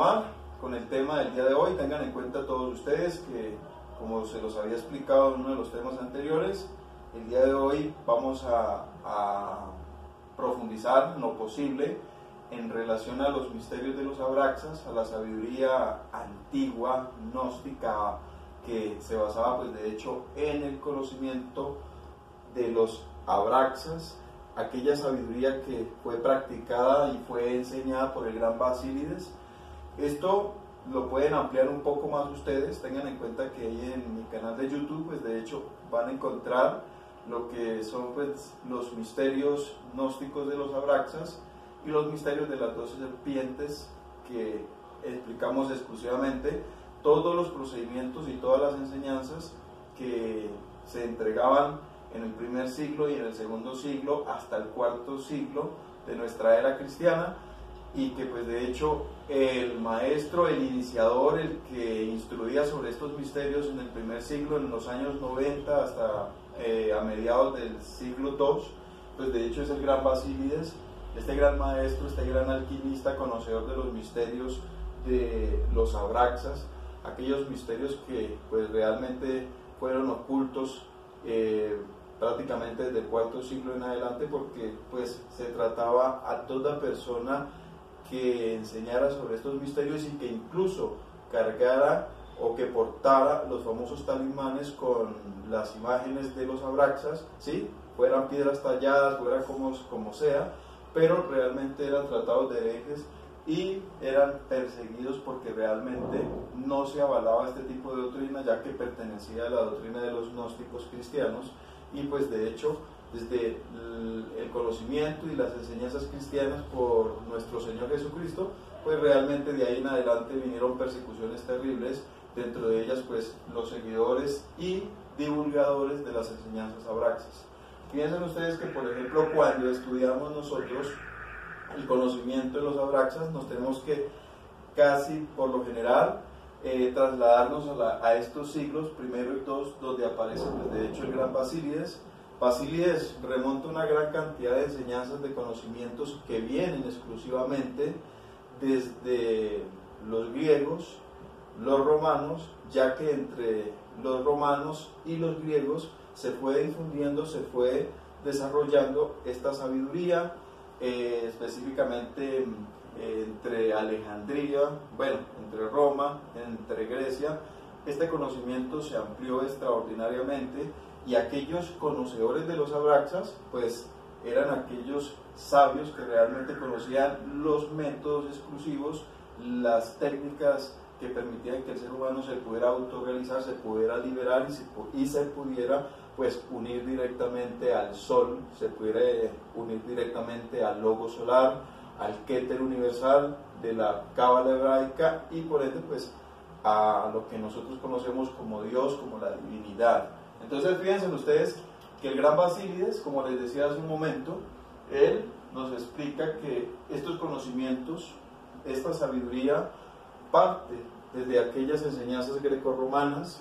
continuar con el tema del día de hoy. Tengan en cuenta todos ustedes que, como se los había explicado en uno de los temas anteriores, el día de hoy vamos a profundizar en lo posible en relación a los misterios de los Abraxas, a la sabiduría antigua, gnóstica, que se basaba pues de hecho en el conocimiento de los Abraxas, aquella sabiduría que fue practicada y fue enseñada por el gran Basílides. Esto lo pueden ampliar un poco más ustedes. Tengan en cuenta que ahí en mi canal de YouTube pues de hecho van a encontrar lo que son pues los misterios gnósticos de los Abraxas y los misterios de las 12 serpientes, que explicamos exclusivamente todos los procedimientos y todas las enseñanzas que se entregaban en el primer siglo y en el segundo siglo hasta el cuarto siglo de nuestra era cristiana, y que pues de hecho el maestro, el iniciador, el que instruía sobre estos misterios en el primer siglo, en los años 90 hasta a mediados del siglo II, pues de hecho es el gran Basílides, este gran maestro, este gran alquimista, conocedor de los misterios de los Abraxas, aquellos misterios que pues realmente fueron ocultos prácticamente desde el cuarto siglo en adelante, porque pues se trataba a toda persona que enseñara sobre estos misterios y que incluso cargara o que portara los famosos talismanes con las imágenes de los Abraxas, ¿sí? Fueran piedras talladas, fuera como sea, pero realmente eran tratados de herejes y eran perseguidos porque realmente no se avalaba este tipo de doctrina, ya que pertenecía a la doctrina de los gnósticos cristianos. Y pues de hecho desde el conocimiento y las enseñanzas cristianas por nuestro Señor Jesucristo, pues realmente de ahí en adelante vinieron persecuciones terribles, dentro de ellas pues los seguidores y divulgadores de las enseñanzas abraxas. Piensen ustedes que, por ejemplo, cuando estudiamos nosotros el conocimiento de los Abraxas, nos tenemos que casi por lo general trasladarnos a estos siglos primero y II, donde aparece pues, de hecho el gran Basílides. Basílides remonta una gran cantidad de enseñanzas, de conocimientos que vienen exclusivamente desde los griegos, los romanos, ya que entre los romanos y los griegos se fue difundiendo, se fue desarrollando esta sabiduría, específicamente entre Alejandría, bueno, entre Roma, entre Grecia. Este conocimiento se amplió extraordinariamente y aquellos conocedores de los Abraxas pues eran aquellos sabios que realmente conocían los métodos exclusivos, las técnicas que permitían que el ser humano se pudiera autorrealizar, se pudiera liberar y se pudiera pues unir directamente al sol, se pudiera unir directamente al logo solar, al Keter universal de la cábala hebraica y por ende pues a lo que nosotros conocemos como Dios, como la divinidad. Entonces fíjense ustedes que el gran Basílides, como les decía hace un momento, él nos explica que estos conocimientos, esta sabiduría parte desde aquellas enseñanzas grecorromanas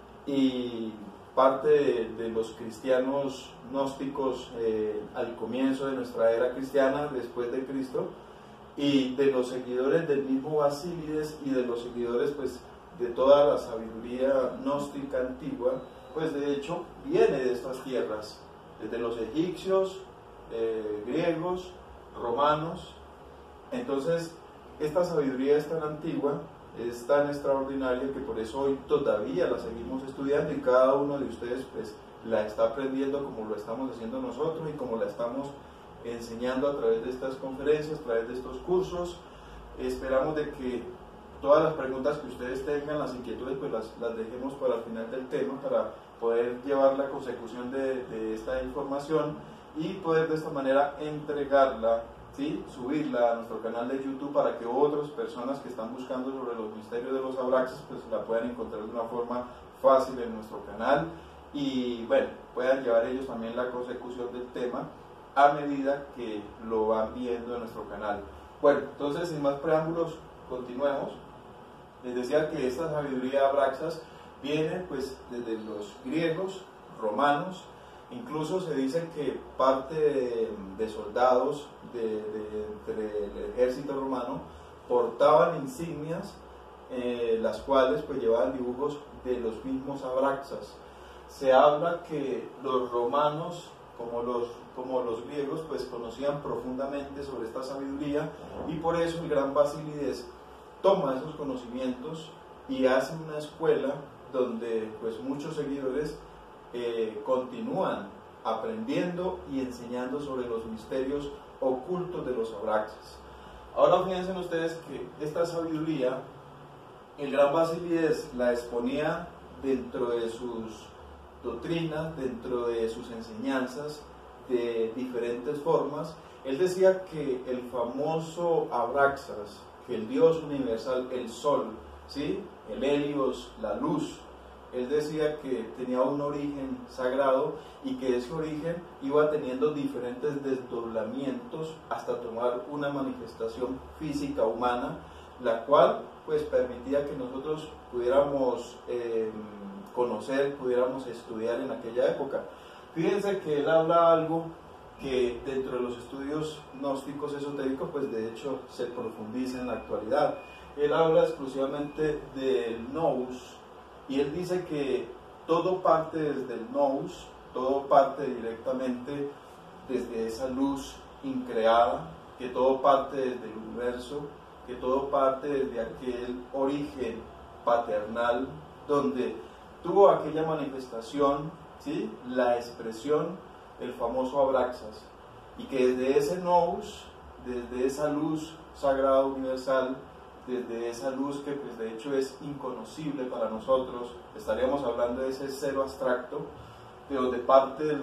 y parte de los cristianos gnósticos al comienzo de nuestra era cristiana, después de Cristo, y de los seguidores del mismo Basílides y de los seguidores pues de toda la sabiduría gnóstica antigua, pues de hecho viene de estas tierras, desde los egipcios, griegos, romanos. Entonces esta sabiduría es tan antigua, es tan extraordinaria, que por eso hoy todavía la seguimos estudiando y cada uno de ustedes pues la está aprendiendo como lo estamos haciendo nosotros y como la estamos enseñando a través de estas conferencias, a través de estos cursos. Esperamos de que todas las preguntas que ustedes tengan, las inquietudes, pues las dejemos para el final del tema, para poder llevar la consecución de esta información y poder de esta manera entregarla, ¿sí? Subirla a nuestro canal de YouTube para que otras personas que están buscando sobre los misterios de los Abraxas pues la puedan encontrar de una forma fácil en nuestro canal y bueno, puedan llevar ellos también la consecución del tema a medida que lo van viendo en nuestro canal. Bueno, entonces sin más preámbulos, continuemos. Les decía que esta sabiduría Abraxas viene pues desde los griegos, romanos. Incluso se dice que parte de soldados del ejército romano portaban insignias, las cuales pues llevaban dibujos de los mismos abraxas. Se habla que los romanos, como los griegos, pues conocían profundamente sobre esta sabiduría, y por eso el gran Basílides toma esos conocimientos y hace una escuela donde pues muchos seguidores continúan aprendiendo y enseñando sobre los misterios ocultos de los abraxas. Ahora fíjense ustedes que esta sabiduría el gran Basílides la exponía dentro de sus doctrinas, dentro de sus enseñanzas, de diferentes formas. Él decía que el famoso Abraxas, que el Dios universal, el Sol, ¿sí?, el Helios, la luz, él decía que tenía un origen sagrado y que ese origen iba teniendo diferentes desdoblamientos hasta tomar una manifestación física humana, la cual pues permitía que nosotros pudiéramos conocer, pudiéramos estudiar en aquella época. Fíjense que él habla algo que dentro de los estudios gnósticos esotéricos pues de hecho se profundiza en la actualidad. Él habla exclusivamente del nous, y él dice que todo parte desde el nous, todo parte directamente desde esa luz increada, que todo parte desde el universo, que todo parte desde aquel origen paternal donde tuvo aquella manifestación, ¿sí?, la expresión, el famoso Abraxas, y que desde ese nous, desde esa luz sagrada universal, desde esa luz que pues de hecho es inconocible para nosotros, estaríamos hablando de ese cero abstracto, de donde parte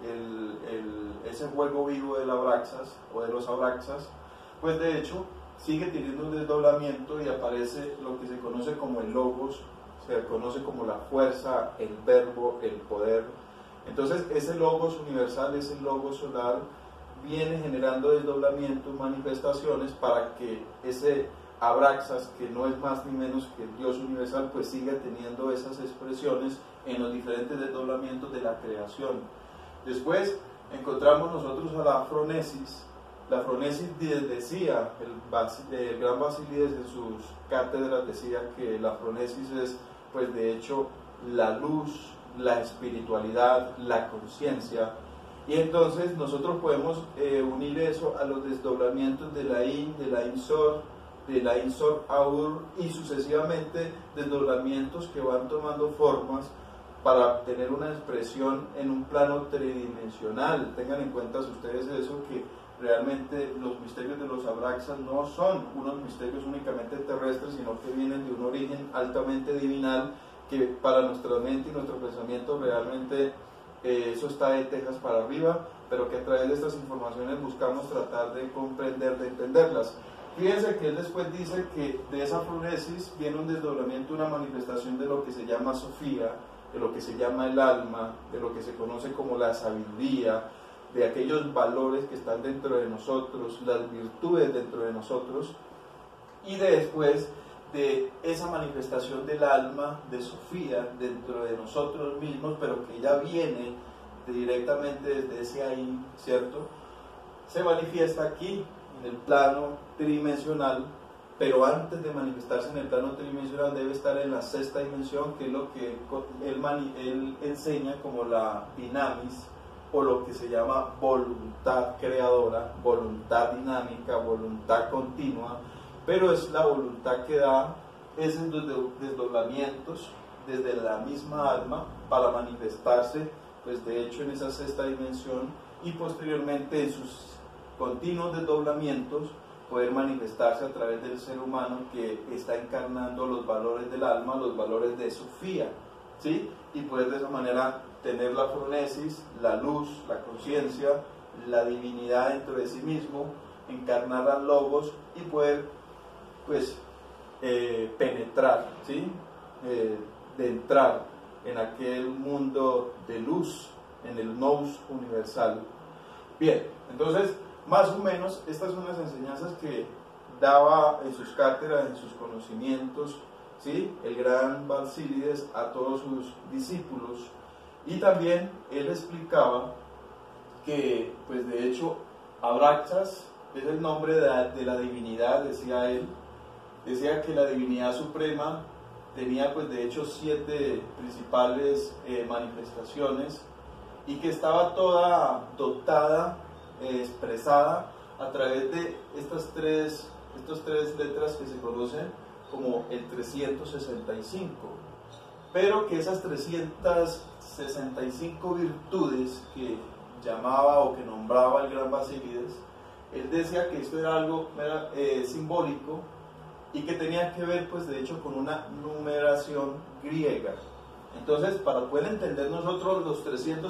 ese juego vivo del Abraxas o de los Abraxas, pues de hecho sigue teniendo un desdoblamiento y aparece lo que se conoce como el logos, se conoce como la fuerza, el verbo, el poder. Entonces ese logos universal, ese logos solar, viene generando desdoblamientos, manifestaciones para que ese Abraxas, que no es más ni menos que el Dios universal, pues siga teniendo esas expresiones en los diferentes desdoblamientos de la creación. Después encontramos nosotros a la Afronesis. La Afronesis decía, el gran Basílides en sus cátedras decía que la Afronesis es pues de hecho la luz, la espiritualidad, la conciencia. Y entonces nosotros podemos unir eso a los desdoblamientos de la Insor, de la Insor Aur, y sucesivamente desdoblamientos que van tomando formas para tener una expresión en un plano tridimensional. Tengan en cuenta ustedes eso, que realmente los misterios de los Abraxas no son unos misterios únicamente terrestres, sino que vienen de un origen altamente divinal, que para nuestra mente y nuestro pensamiento realmente eso está de tejas para arriba, pero que a través de estas informaciones buscamos tratar de comprender, de entenderlas. Fíjense que él después dice que de esa Afronesis viene un desdoblamiento, una manifestación de lo que se llama Sofía, de lo que se llama el alma, de lo que se conoce como la sabiduría, de aquellos valores que están dentro de nosotros, las virtudes dentro de nosotros, y después de esa manifestación del alma, de Sofía, dentro de nosotros mismos, pero que ya viene directamente desde ese ahí, ¿cierto? Se manifiesta aquí, en el plano tridimensional, pero antes de manifestarse en el plano tridimensional debe estar en la sexta dimensión, que es lo que él enseña como la dinamis, o lo que se llama voluntad creadora, voluntad dinámica, voluntad continua, pero es la voluntad que da esos desdoblamientos desde la misma alma para manifestarse, pues de hecho en esa sexta dimensión, y posteriormente en sus continuos desdoblamientos poder manifestarse a través del ser humano que está encarnando los valores del alma, los valores de Sofía, ¿sí? Y poder de esa manera tener la Afronesis, la luz, la conciencia, la divinidad dentro de sí mismo, encarnar al Logos y poder pues penetrar, ¿sí? De entrar en aquel mundo de luz, en el nous universal. Bien, entonces más o menos estas son las enseñanzas que daba en sus cátedras, en sus conocimientos, ¿sí?, el gran Basílides a todos sus discípulos. Y también él explicaba que, pues de hecho, Abraxas es el nombre de la divinidad, decía él, decía que la divinidad suprema tenía pues de hecho 7 principales manifestaciones y que estaba toda dotada, expresada a través de estas tres letras que se conocen como el 365, pero que esas 365 virtudes que llamaba o que nombraba el gran Basílides, él decía que esto era algo simbólico y que tenía que ver pues de hecho con una numeración griega. Entonces, para poder entender nosotros los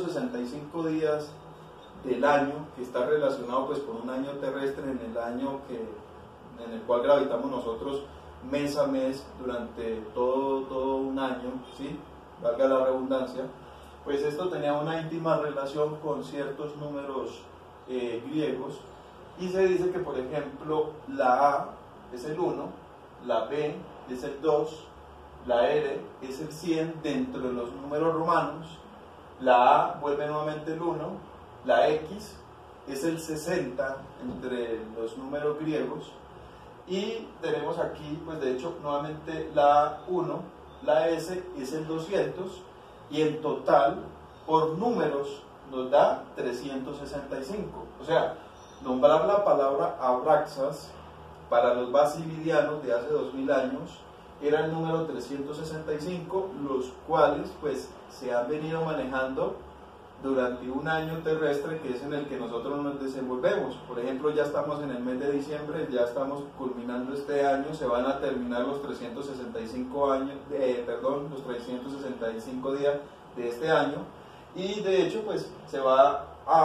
365 días del año, que está relacionado pues con un año terrestre, en el año en el cual gravitamos nosotros mes a mes durante todo un año, ¿sí? Valga la redundancia, pues esto tenía una íntima relación con ciertos números griegos, y se dice que por ejemplo la A es el 1, la B es el 2, la R es el 100 dentro de los números romanos, la A vuelve nuevamente el 1, la X es el 60 entre los números griegos, y tenemos aquí pues de hecho nuevamente la 1, la S es el 200, y en total por números nos da 365. O sea, nombrar la palabra Abraxas para los basilidianos de hace 2000 años era el número 365, los cuales pues se han venido manejando durante un año terrestre, que es en el que nosotros nos desenvolvemos. Por ejemplo, ya estamos en el mes de diciembre, ya estamos culminando este año, se van a terminar los 365 los 365 días de este año, y de hecho pues se va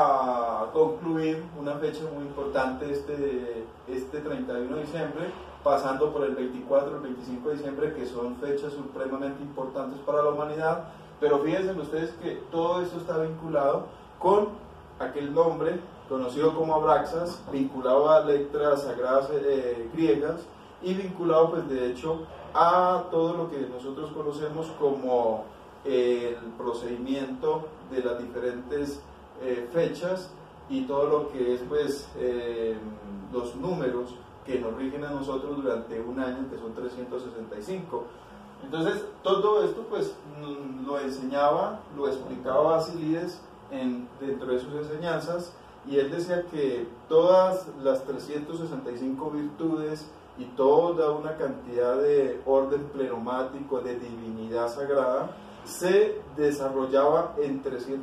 a concluir una fecha muy importante este 31 de diciembre, pasando por el 24, el 25 de diciembre, que son fechas supremamente importantes para la humanidad. Pero fíjense ustedes que todo esto está vinculado con aquel nombre conocido como Abraxas, vinculado a letras sagradas griegas, y vinculado pues de hecho a todo lo que nosotros conocemos como el procedimiento de las diferentes fechas y todo lo que es pues los números que nos rigen a nosotros durante un año, que son 365. Entonces, todo esto pues lo enseñaba, lo explicaba Basílides dentro de sus enseñanzas, y él decía que todas las 365 virtudes y toda una cantidad de orden pleromático, de divinidad sagrada, se desarrollaba en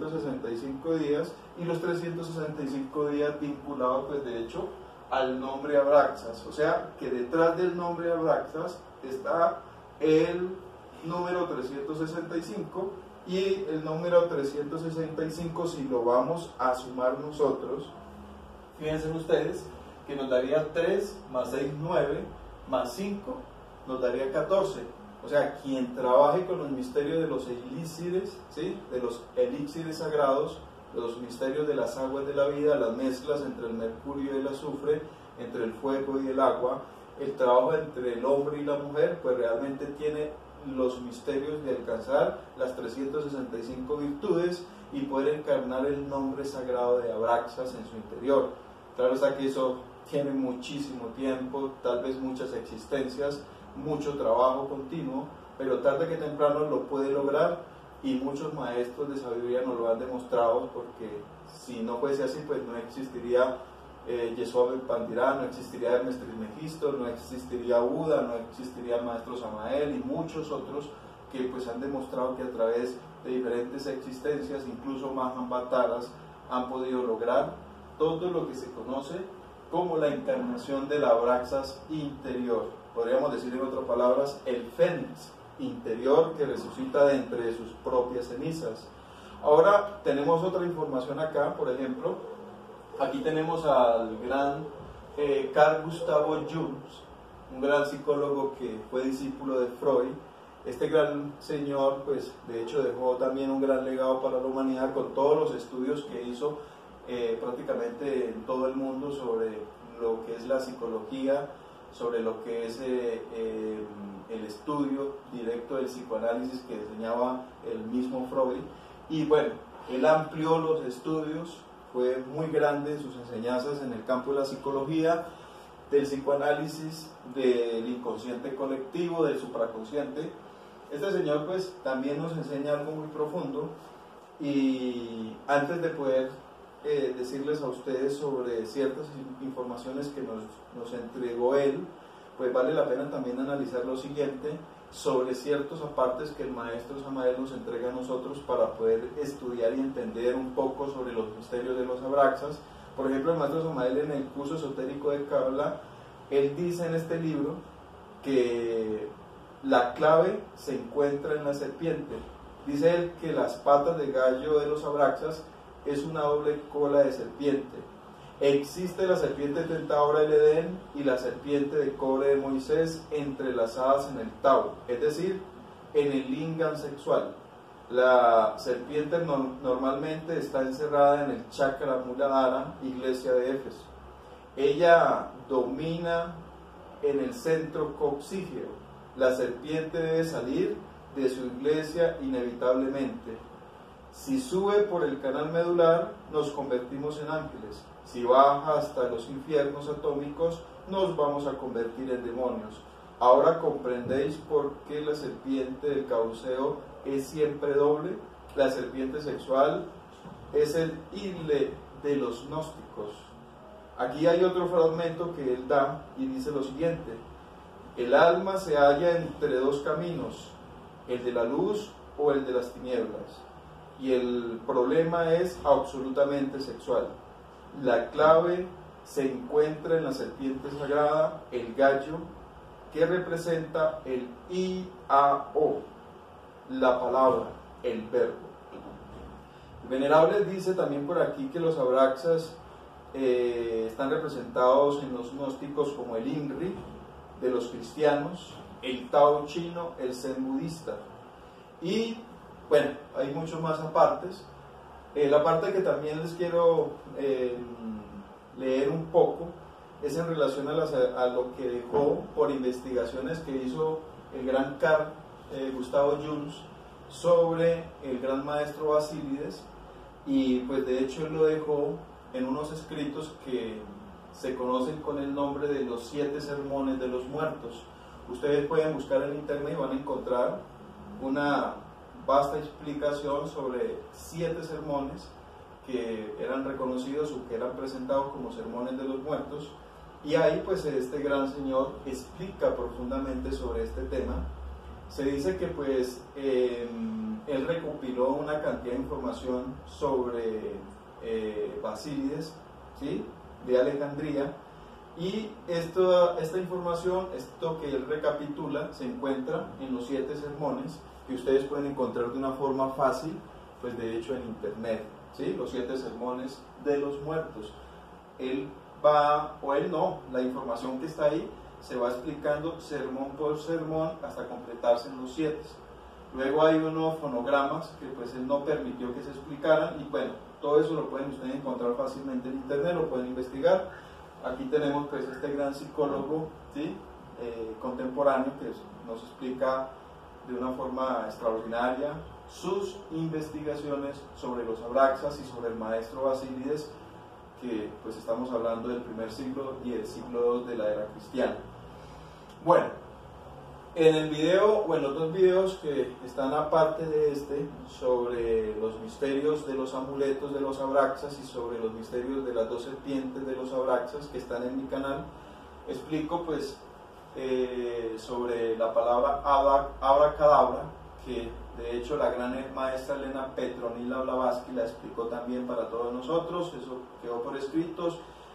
365 días, y los 365 días vinculados pues de hecho al nombre Abraxas. O sea que detrás del nombre Abraxas está el número 365, y el número 365, si lo vamos a sumar nosotros, fíjense ustedes que nos daría 3 más 6, 9, más 5 nos daría 14. O sea, quien trabaje con los misterios de los elixires, ¿sí? De los elixires sagrados, los misterios de las aguas de la vida, las mezclas entre el mercurio y el azufre, entre el fuego y el agua, el trabajo entre el hombre y la mujer, pues realmente tiene los misterios de alcanzar las 365 virtudes y poder encarnar el nombre sagrado de Abraxas en su interior. Claro está que eso tiene muchísimo tiempo, tal vez muchas existencias, mucho trabajo continuo, pero tarde que temprano lo puede lograr, y muchos maestros de sabiduría nos lo han demostrado, porque si no fuese así pues no existiría Yeshua Ben Pandirá, no existiría Hermes Trismegisto, no existiría Buda, no existiría el maestro Samael y muchos otros que pues han demostrado que a través de diferentes existencias, incluso Mahambhataras, han podido lograr todo lo que se conoce como la encarnación del Abraxas interior. Podríamos decir en otras palabras, el Fénix interior que resucita de entre sus propias cenizas. Ahora tenemos otra información acá, por ejemplo, aquí tenemos al gran Carl Gustav Jung, un gran psicólogo que fue discípulo de Freud. Este gran señor, pues de hecho dejó también un gran legado para la humanidad con todos los estudios que hizo prácticamente en todo el mundo sobre lo que es la psicología, sobre lo que es el estudio directo del psicoanálisis que enseñaba el mismo Freud. Y bueno, él amplió los estudios, fue muy grande en sus enseñanzas en el campo de la psicología, del psicoanálisis, del inconsciente colectivo, del supraconsciente. Este señor pues también nos enseña algo muy profundo, y antes de poder decirles a ustedes sobre ciertas informaciones que nos entregó él, pues vale la pena también analizar lo siguiente sobre ciertos apartes que el maestro Samael nos entrega a nosotros para poder estudiar y entender un poco sobre los misterios de los Abraxas. Por ejemplo, el maestro Samael en el curso esotérico de Kabbalah, él dice en este libro que la clave se encuentra en la serpiente. Dice él que las patas de gallo de los Abraxas es una doble cola de serpiente. Existe la serpiente tentadora del Edén y la serpiente de cobre de Moisés entrelazadas en el Tao, es decir, en el lingam sexual. La serpiente normalmente está encerrada en el chakra Muladhara, iglesia de Éfeso. Ella domina en el centro coccígeo. La serpiente debe salir de su iglesia inevitablemente. Si sube por el canal medular, nos convertimos en ángeles. Si baja hasta los infiernos atómicos, nos vamos a convertir en demonios. Ahora comprendéis por qué la serpiente del caduceo es siempre doble. La serpiente sexual es el idle de los gnósticos. Aquí hay otro fragmento que él da y dice lo siguiente: el alma se halla entre dos caminos, el de la luz o el de las tinieblas, y el problema es absolutamente sexual. La clave se encuentra en la serpiente sagrada, el gallo, que representa el I-A-O, la palabra, el verbo. El Venerable dice también por aquí que los Abraxas están representados en los gnósticos como el INRI de los cristianos, el Tao chino, el Zen budista. Y bueno, hay muchos más apartes. La parte que también les quiero leer un poco es en relación a lo que dejó por investigaciones que hizo el gran Carl Gustavo Jung sobre el gran maestro Basílides, y pues de hecho él lo dejó en unos escritos que se conocen con el nombre de los 7 sermones de los muertos. Ustedes pueden buscar en internet y van a encontrar una vasta explicación sobre 7 sermones que eran reconocidos o que eran presentados como sermones de los muertos, y ahí pues este gran señor explica profundamente sobre este tema. Se dice que pues él recopiló una cantidad de información sobre Basílides, ¿sí?, de Alejandría, y esta información, esto que él recapitula, se encuentra en los 7 sermones, que ustedes pueden encontrar de una forma fácil, pues de hecho en internet, ¿sí? Los 7 sermones de los muertos. Él va, o él no, la información que está ahí se va explicando sermón por sermón hasta completarse en los 7. Luego hay unos fonogramas que pues él no permitió que se explicaran, y bueno, todo eso lo pueden ustedes encontrar fácilmente en internet, lo pueden investigar. Aquí tenemos pues este gran psicólogo, ¿sí?, contemporáneo, que nos explica de una forma extraordinaria sus investigaciones sobre los Abraxas y sobre el maestro Basílides, que pues estamos hablando del primer siglo y el siglo II de la era cristiana. Bueno, en el video, o en los 2 videos que están aparte de este, sobre los misterios de los amuletos de los Abraxas y sobre los misterios de las 2 serpientes de los Abraxas, que están en mi canal, explico pues sobre la palabra abracadabra, que de hecho la gran maestra Elena Petronila Blavatsky la explicó también para todos nosotros. Eso quedó por escritos,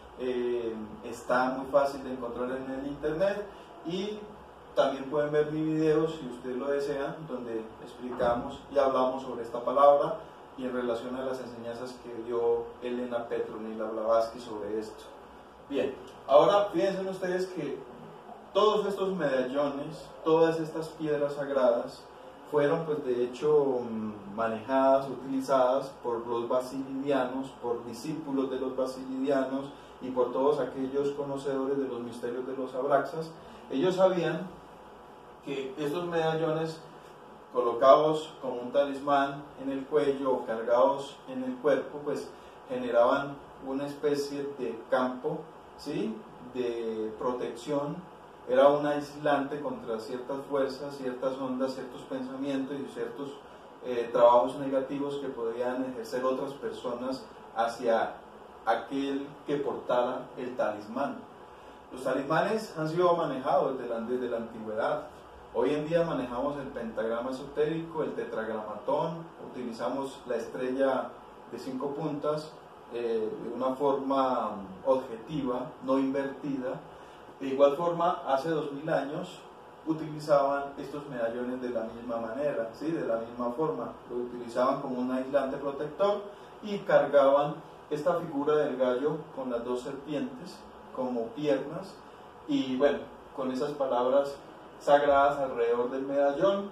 está muy fácil de encontrar en el internet, y también pueden ver mi video si ustedes lo desean, donde explicamos y hablamos sobre esta palabra y en relación a las enseñanzas que dio Elena Petronila Blavatsky sobre esto. Bien, ahora piensen ustedes que todos estos medallones, todas estas piedras sagradas, fueron pues de hecho manejadas, utilizadas por los basilidianos, por discípulos de los basilidianos y por todos aquellos conocedores de los misterios de los Abraxas. Ellos sabían que estos medallones colocados como un talismán en el cuello o cargados en el cuerpo, pues generaban una especie de campo, ¿sí?, de protección, era un aislante contra ciertas fuerzas, ciertas ondas, ciertos pensamientos y ciertos trabajos negativos que podían ejercer otras personas hacia aquel que portara el talismán. Los talismanes han sido manejados desde la antigüedad. Hoy en día manejamos el pentagrama esotérico, el tetragramatón, utilizamos la estrella de 5 puntas de una forma objetiva, no invertida. De igual forma, hace 2000 años utilizaban estos medallones de la misma manera, ¿sí? De la misma forma. Lo utilizaban como un aislante protector y cargaban esta figura del gallo con las 2 serpientes como piernas y bueno, con esas palabras sagradas alrededor del medallón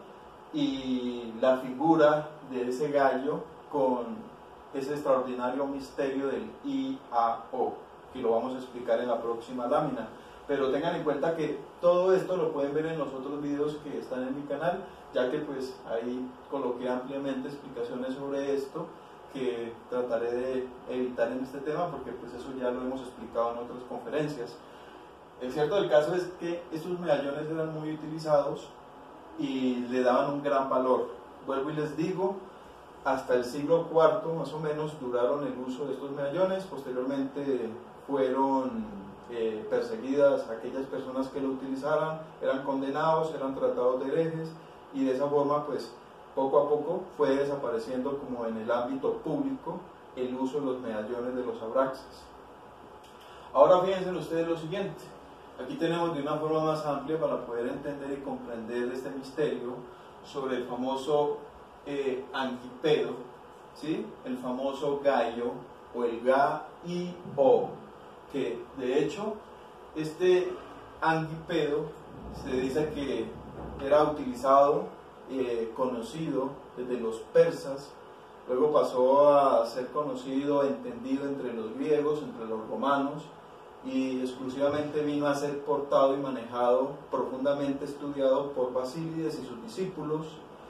y la figura de ese gallo con ese extraordinario misterio del IAO, que lo vamos a explicar en la próxima lámina. Pero tengan en cuenta que todo esto lo pueden ver en los otros videos que están en mi canal, ya que pues ahí coloqué ampliamente explicaciones sobre esto, que trataré de evitar en este tema porque pues eso ya lo hemos explicado en otras conferencias. El cierto del caso es que estos medallones eran muy utilizados y le daban un gran valor. Vuelvo y les digo, hasta el siglo IV más o menos duraron el uso de estos medallones. Posteriormente fueron perseguidas aquellas personas que lo utilizaran, eran condenados, eran tratados de herejes y de esa forma pues poco a poco fue desapareciendo como en el ámbito público el uso de los medallones de los abraxas. Ahora fíjense ustedes lo siguiente, aquí tenemos de una forma más amplia para poder entender y comprender este misterio sobre el famoso Anquipedo, ¿sí? El famoso gallo o el Ga-I-O, que de hecho este Anquipedo se dice que era utilizado, conocido desde los persas, luego pasó a ser conocido, entendido entre los griegos, entre los romanos, y exclusivamente vino a ser portado y manejado, profundamente estudiado por Basílides y sus discípulos.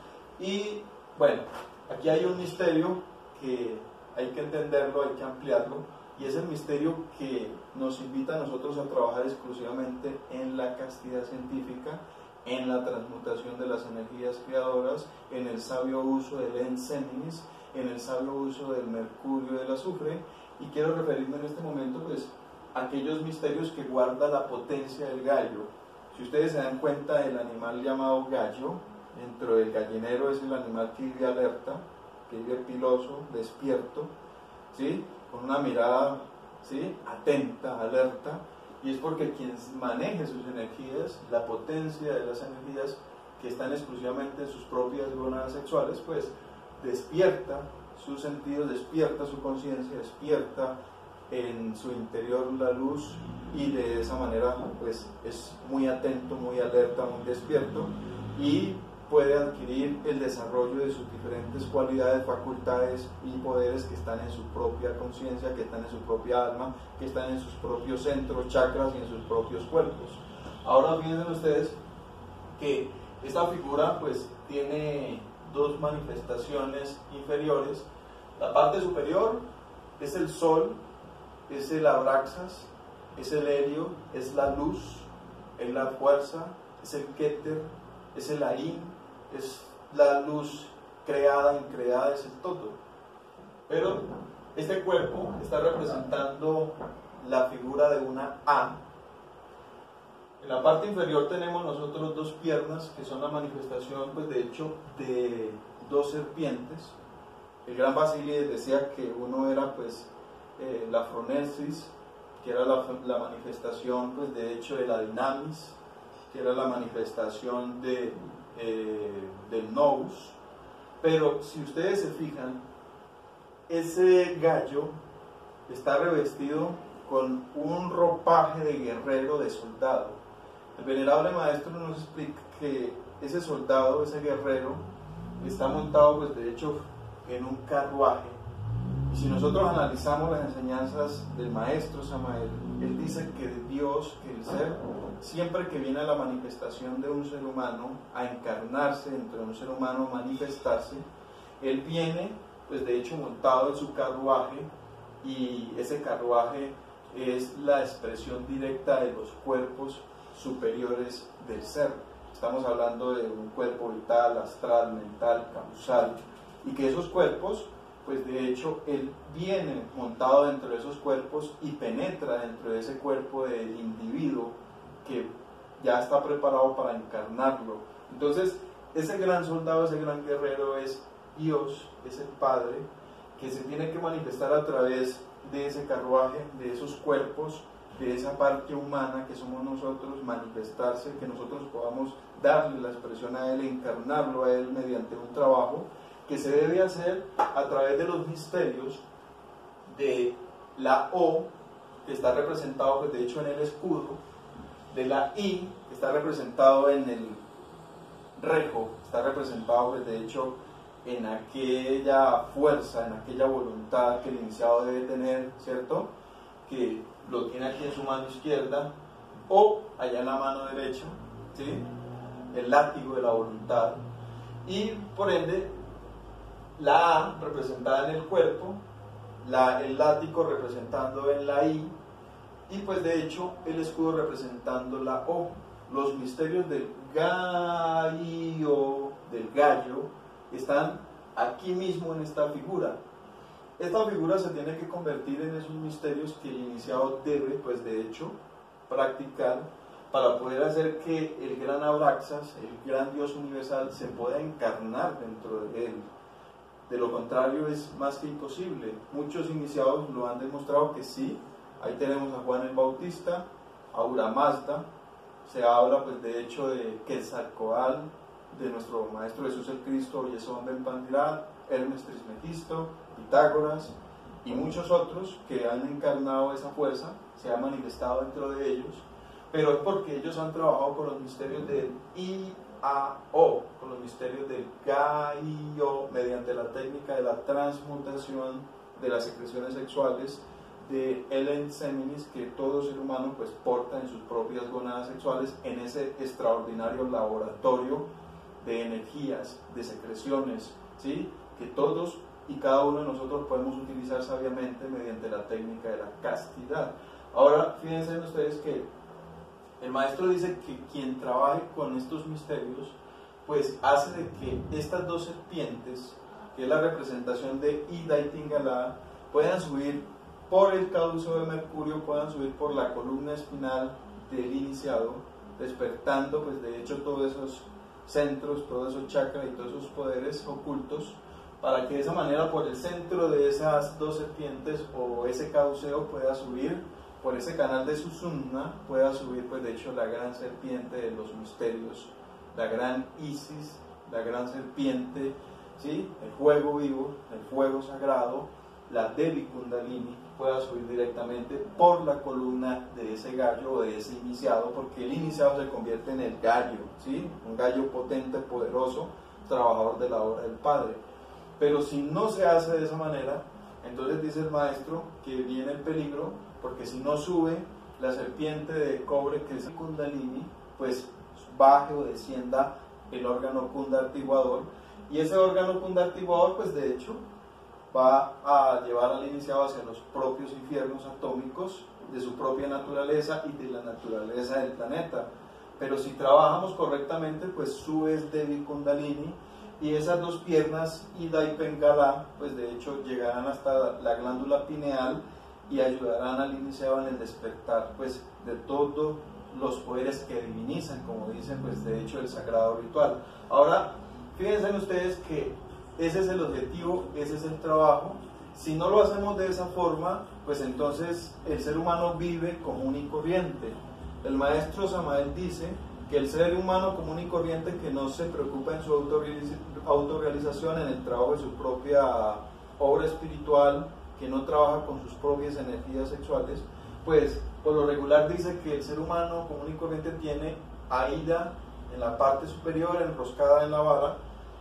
Y bueno, aquí hay un misterio que hay que entenderlo, hay que ampliarlo, y es el misterio que nos invita a nosotros a trabajar exclusivamente en la castidad científica, en la transmutación de las energías creadoras, en el sabio uso del Enseminis, en el sabio uso del mercurio y del azufre, y quiero referirme en este momento pues a aquellos misterios que guarda la potencia del gallo. Si ustedes se dan cuenta, el animal llamado gallo, dentro del gallinero, es el animal que vive alerta, que vive piloso, despierto, ¿sí? Con una mirada, ¿sí? Atenta, alerta, y es porque quien maneje sus energías, la potencia de las energías que están exclusivamente en sus propias gónadas sexuales, pues despierta sus sentidos, despierta su conciencia, despierta en su interior la luz, y de esa manera pues es muy atento, muy alerta, muy despierto, y puede adquirir el desarrollo de sus diferentes cualidades, facultades y poderes que están en su propia conciencia, que están en su propia alma, que están en sus propios centros, chakras y en sus propios cuerpos. Ahora fíjense ustedes que esta figura pues tiene 2 manifestaciones inferiores. La parte superior es el sol, es el abraxas, es el helio, es la luz, es la fuerza, es el Keter, es el Ain, es la luz creada, increada, es el todo. Pero este cuerpo está representando la figura de una A. En la parte inferior tenemos nosotros 2 piernas que son la manifestación, pues de hecho, de 2 serpientes. El gran Basílides decía que uno era pues la Phronesis, que era la manifestación pues de hecho de la Dinamis, que era la manifestación del Nous. Pero si ustedes se fijan, ese gallo está revestido con un ropaje de guerrero, de soldado. El venerable maestro nos explica que ese soldado, ese guerrero, está montado pues de hecho en un carruaje. Y si nosotros analizamos las enseñanzas del maestro Samael, él dice que Dios, que el ser, siempre que viene a la manifestación de un ser humano, a encarnarse dentro de un ser humano, manifestarse, él viene pues de hecho montado en su carruaje, y ese carruaje es la expresión directa de los cuerpos superiores del ser. Estamos hablando de un cuerpo vital, astral, mental, causal, y que esos cuerpos, pues de hecho, él viene montado dentro de esos cuerpos y penetra dentro de ese cuerpo del individuo que ya está preparado para encarnarlo. Entonces, ese gran soldado, ese gran guerrero es Dios, es el Padre, que se tiene que manifestar a través de ese carruaje, de esos cuerpos, de esa parte humana que somos nosotros, manifestarse, que nosotros podamos darle la expresión a Él, encarnarlo a Él mediante un trabajo que se debe hacer a través de los misterios de la O, que está representado pues, de hecho en el escudo, de la I, que está representado en el rejo, está representado pues, de hecho en aquella fuerza, en aquella voluntad que el iniciado debe tener, ¿cierto? Que lo tiene aquí en su mano izquierda o allá en la mano derecha, ¿sí? El látigo de la voluntad, y por ende la A representada en el cuerpo, el látigo representando en la I, y pues de hecho el escudo representando la O. Los misterios del gallo, están aquí mismo en esta figura. Esta figura se tiene que convertir en esos misterios que el iniciado debe, pues de hecho, practicar para poder hacer que el gran Abraxas, el gran Dios universal, se pueda encarnar dentro de él. De lo contrario es más que imposible. Muchos iniciados lo han demostrado que sí. Ahí tenemos a Juan el Bautista, a Ahura Mazda, se habla pues de hecho de Quetzalcóatl, de nuestro Maestro Jesús el Cristo, Yesón ben Pandirat, Hermes Trismegisto, Pitágoras y muchos otros que han encarnado esa fuerza, se ha manifestado dentro de ellos, pero es porque ellos han trabajado con los misterios del I-A-O, con los misterios del Ga-I-O, mediante la técnica de la transmutación de las secreciones sexuales de Ellen Seminis, que todo ser humano pues porta en sus propias gónadas sexuales, en ese extraordinario laboratorio de energías, de secreciones, ¿sí? Que todos y cada uno de nosotros podemos utilizar sabiamente mediante la técnica de la castidad. Ahora, fíjense ustedes que el maestro dice que quien trabaje con estos misterios, pues hace de que estas dos serpientes, que es la representación de Ida y Tingala, puedan subir por el cauce de Mercurio, puedan subir por la columna espinal del iniciado, despertando pues de hecho todos esos centros, todos esos chakras y todos esos poderes ocultos, para que de esa manera por el centro de esas dos serpientes o ese cauceo pueda subir, por ese canal de Susumna pueda subir pues de hecho la gran serpiente de los misterios, la gran Isis, la gran serpiente, ¿sí? El fuego vivo, el fuego sagrado, la Devi Kundalini, pueda subir directamente por la columna de ese gallo o de ese iniciado, porque el iniciado se convierte en el gallo, ¿sí? Un gallo potente, poderoso, trabajador de la obra del Padre. Pero si no se hace de esa manera, entonces dice el maestro que viene el peligro, porque si no sube la serpiente de cobre, que es el Kundalini, pues baje o descienda el órgano kundartiguador, y ese órgano kundartiguador pues de hecho va a llevar al iniciado hacia los propios infiernos atómicos de su propia naturaleza y de la naturaleza del planeta. Pero si trabajamos correctamente, pues subes Devi Kundalini, y esas dos piernas, Ida y Pingala, pues de hecho llegarán hasta la glándula pineal y ayudarán al iniciado en el despertar pues de todos los poderes que divinizan, como dicen pues de hecho el sagrado ritual. Ahora, fíjense ustedes que ese es el objetivo, ese es el trabajo. Si no lo hacemos de esa forma, pues entonces el ser humano vive común y corriente. El maestro Samael dice que el ser humano común y corriente que no se preocupa en su autorrealización, en el trabajo de su propia obra espiritual, que no trabaja con sus propias energías sexuales, pues por lo regular dice que el ser humano común y corriente tiene a Ida en la parte superior, enroscada en la vara,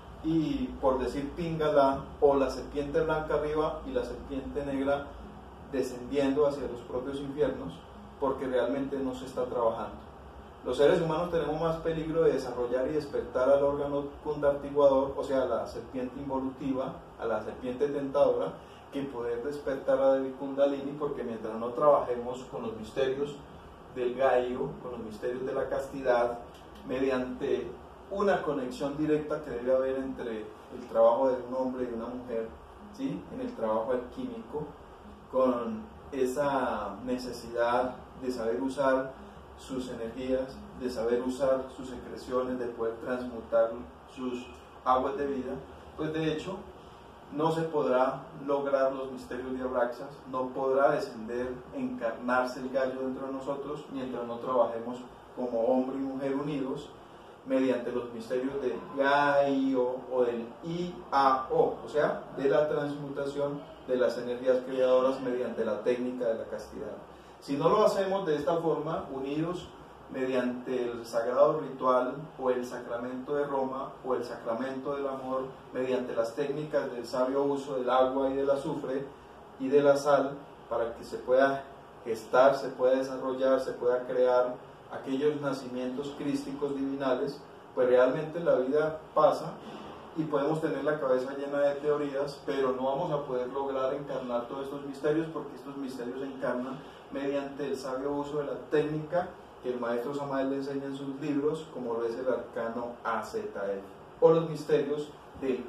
y por decir Pingala, o la serpiente blanca arriba y la serpiente negra descendiendo hacia los propios infiernos, porque realmente no se está trabajando. Los seres humanos tenemos más peligro de desarrollar y despertar al órgano kundartiguador, o sea, a la serpiente involutiva, a la serpiente tentadora, que poder despertar a Devi Kundalini, porque mientras no trabajemos con los misterios del gallo, con los misterios de la castidad, mediante una conexión directa que debe haber entre el trabajo de un hombre y una mujer, ¿sí? En el trabajo alquímico, con esa necesidad de saber usar sus energías, de saber usar sus secreciones, de poder transmutar sus aguas de vida, pues de hecho no se podrá lograr los misterios de Abraxas, no podrá descender, encarnarse el gallo dentro de nosotros mientras no trabajemos como hombre y mujer unidos mediante los misterios del Gaio o del IAO, o sea, de la transmutación de las energías creadoras mediante la técnica de la castidad. Si no lo hacemos de esta forma, unidos mediante el sagrado ritual o el sacramento de Roma o el sacramento del amor, mediante las técnicas del sabio uso del agua y del azufre y de la sal, para que se pueda gestar, se pueda desarrollar, se pueda crear aquellos nacimientos crísticos divinales, pues realmente la vida pasa y podemos tener la cabeza llena de teorías, pero no vamos a poder lograr encarnar todos estos misterios, porque estos misterios se encarnan mediante el sabio uso de la técnica que el maestro Samael le enseña en sus libros, como lo es el arcano AZF, o los misterios del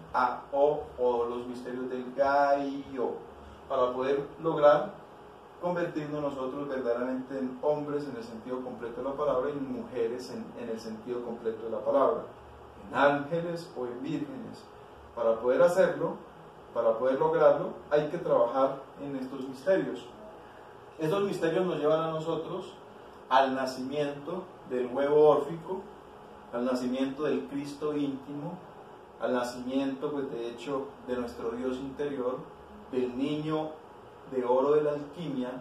IAO o los misterios del GAIO, para poder lograr convertirnos nosotros verdaderamente en hombres en el sentido completo de la palabra y en mujeres en el sentido completo de la palabra, en ángeles o en vírgenes. Para poder hacerlo, para poder lograrlo, hay que trabajar en estos misterios. Estos misterios nos llevan a nosotros al nacimiento del huevo órfico, al nacimiento del Cristo íntimo, al nacimiento, pues de hecho, de nuestro Dios interior, del niño de oro de la alquimia,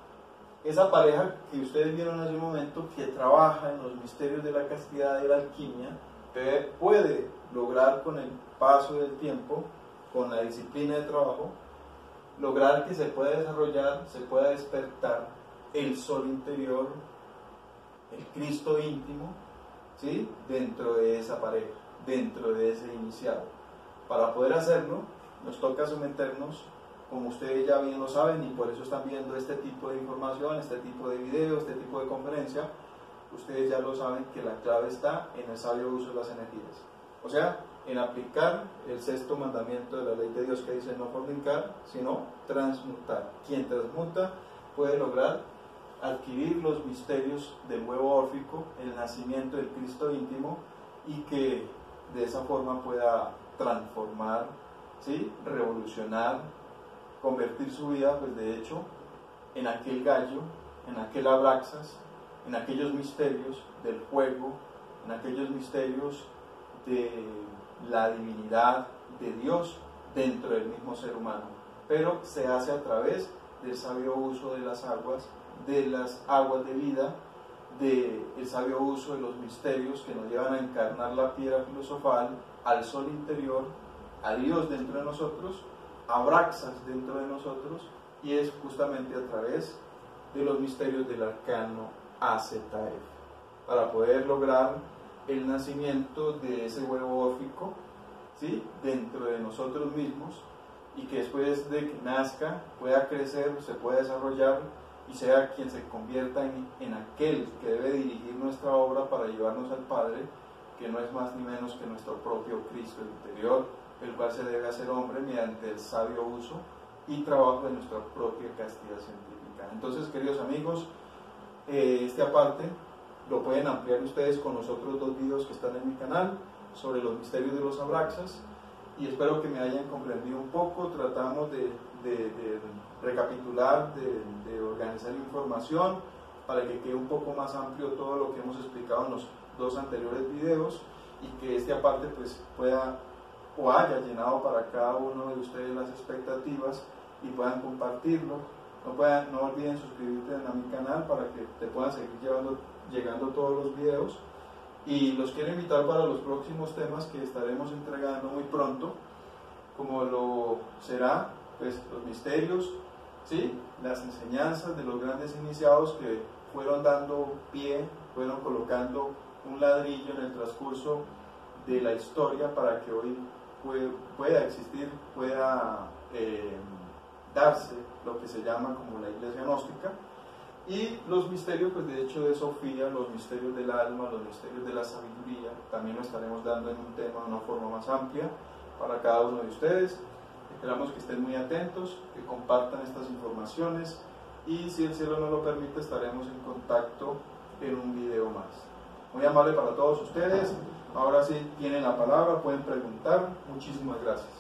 esa pareja que ustedes vieron hace un momento, que trabaja en los misterios de la castidad y de la alquimia, puede lograr con el paso del tiempo, con la disciplina de trabajo, lograr que se pueda desarrollar, se pueda despertar el sol interior, el Cristo íntimo, ¿sí? Dentro de esa pareja, dentro de ese iniciado. Para poder hacerlo, nos toca someternos, como ustedes ya bien lo saben, y por eso están viendo este tipo de información, este tipo de video, este tipo de conferencia. Ustedes ya lo saben, que la clave está en el sabio uso de las energías, o sea, en aplicar el sexto mandamiento de la ley de Dios, que dice no fornicar, sino transmutar. Quien transmuta puede lograr adquirir los misterios del huevo órfico, el nacimiento del Cristo íntimo, y que de esa forma pueda transformar, ¿sí? Revolucionar, convertir su vida, pues de hecho, en aquel gallo, en aquel Abraxas, en aquellos misterios del fuego, en aquellos misterios de la divinidad de Dios dentro del mismo ser humano, pero se hace a través del sabio uso de las aguas de vida, del sabio uso de los misterios que nos llevan a encarnar la piedra filosofal, al sol interior, a Dios dentro de nosotros, a Abraxas dentro de nosotros, y es justamente a través de los misterios del arcano AZF, para poder lograr el nacimiento de ese huevo órfico, ¿sí? Dentro de nosotros mismos, y que después de que nazca pueda crecer, se pueda desarrollar y sea quien se convierta en aquel que debe dirigir nuestra obra para llevarnos al Padre, que no es más ni menos que nuestro propio Cristo interior, el cual se debe hacer hombre mediante el sabio uso y trabajo de nuestra propia castidad científica. Entonces, queridos amigos, este aparte lo pueden ampliar ustedes con los otros dos videos que están en mi canal sobre los misterios de los Abraxas, y espero que me hayan comprendido un poco. Tratamos de recapitular, de organizar información para que quede un poco más amplio todo lo que hemos explicado en los dos anteriores videos, y que este aparte pues pueda o haya llenado para cada uno de ustedes las expectativas y puedan compartirlo. No olviden suscribirte a mi canal para que te puedan seguir llegando todos los videos, y los quiero invitar para los próximos temas que estaremos entregando muy pronto, como lo será pues los misterios, ¿sí? Las enseñanzas de los grandes iniciados que fueron dando pie, fueron colocando un ladrillo en el transcurso de la historia para que hoy pueda existir, pueda darse lo que se llama como la iglesia gnóstica. Y los misterios, pues de hecho, de Sofía, los misterios del alma, los misterios de la sabiduría, también lo estaremos dando en un tema de una forma más amplia para cada uno de ustedes. Esperamos que estén muy atentos, que compartan estas informaciones y si el cielo no lo permite estaremos en contacto en un video más. Muy amable para todos ustedes. Ahora sí tienen la palabra, pueden preguntar. Muchísimas gracias.